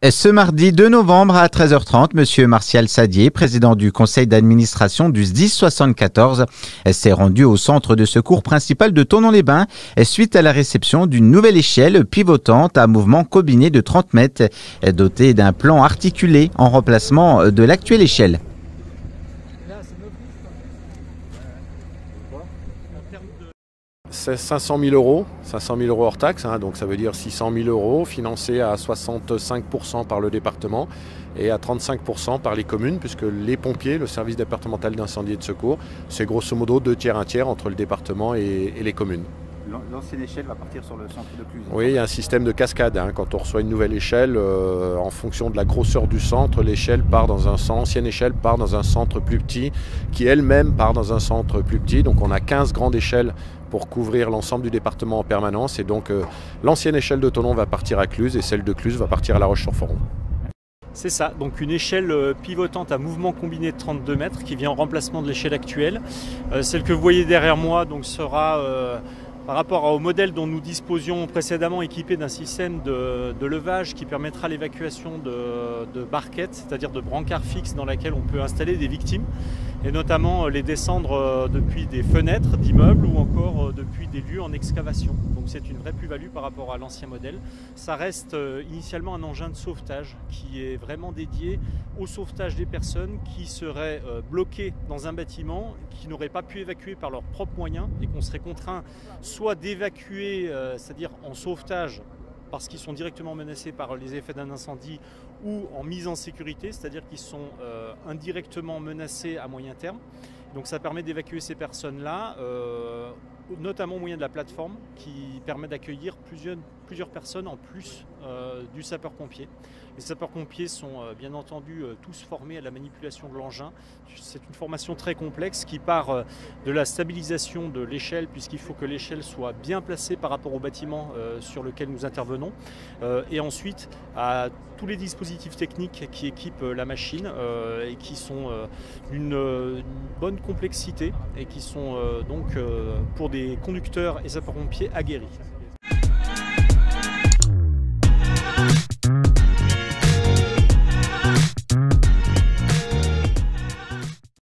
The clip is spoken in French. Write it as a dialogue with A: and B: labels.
A: Ce mardi 2 novembre à 13h30, M. Martial Sadier, président du conseil d'administration du SDIS 74, s'est rendu au centre de secours principal de Thonon-les-Bains suite à la réception d'une nouvelle échelle pivotante à mouvement combiné de 30 mètres, dotée d'un plan articulé en remplacement de l'actuelle échelle.
B: C'est 500 000 euros, 500 000 euros hors taxe, donc ça veut dire 600 000 euros, financés à 65% par le département et à 35% par les communes, puisque les pompiers, le service départemental d'incendie et de secours, c'est grosso modo 2 tiers, 1 tiers entre le département et les communes.
C: L'ancienne échelle va partir sur le centre de Cluse.
B: Oui, il y a un système de cascade. Quand on reçoit une nouvelle échelle, en fonction de la grosseur du centre, l'ancienne échelle part dans un centre plus petit, qui elle-même part dans un centre plus petit. Donc on a 15 grandes échelles pour couvrir l'ensemble du département en permanence. Et donc l'ancienne échelle de Thonon va partir à Cluse et celle de Cluse va partir à La Roche-sur-Foron.
D: C'est ça, donc une échelle pivotante à mouvement combiné de 32 mètres qui vient en remplacement de l'échelle actuelle. Celle que vous voyez derrière moi donc, sera par rapport au modèle dont nous disposions précédemment, équipé d'un système de levage qui permettra l'évacuation de barquettes, c'est-à-dire de brancards fixes dans lesquels on peut installer des victimes, et notamment les descendre depuis des fenêtres d'immeubles ou encore depuis des lieux en excavation. Donc c'est une vraie plus-value par rapport à l'ancien modèle. Ça reste initialement un engin de sauvetage qui est vraiment dédié au sauvetage des personnes qui seraient bloquées dans un bâtiment, qui n'auraient pas pu évacuer par leurs propres moyens et qu'on serait contraint soit d'évacuer, c'est-à-dire en sauvetage, parce qu'ils sont directement menacés par les effets d'un incendie, ou en mise en sécurité, c'est-à-dire qu'ils sont indirectement menacés à moyen terme. Donc ça permet d'évacuer ces personnes-là, notamment au moyen de la plateforme qui permet d'accueillir plusieurs personnes en plus du sapeur-pompier. Les sapeurs-pompiers sont bien entendu tous formés à la manipulation de l'engin. C'est une formation très complexe qui part de la stabilisation de l'échelle, puisqu'il faut que l'échelle soit bien placée par rapport au bâtiment sur lequel nous intervenons, et ensuite à tous les dispositifs techniques qui équipent la machine et qui sont d'une bonne complexité et qui sont donc pour des conducteurs et sapeurs-pompiers aguerris.